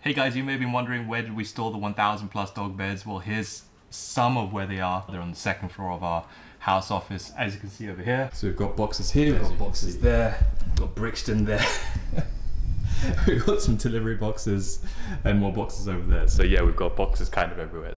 Hey guys, you may have been wondering where did we store the 1,000 plus dog beds? Well, here's some of where they are. They're on the second floor of our house office, as you can see over here. So we've got boxes here, we've got boxes there, we've got Brixton there. We've got some delivery boxes and more boxes over there. So yeah, we've got boxes kind of everywhere.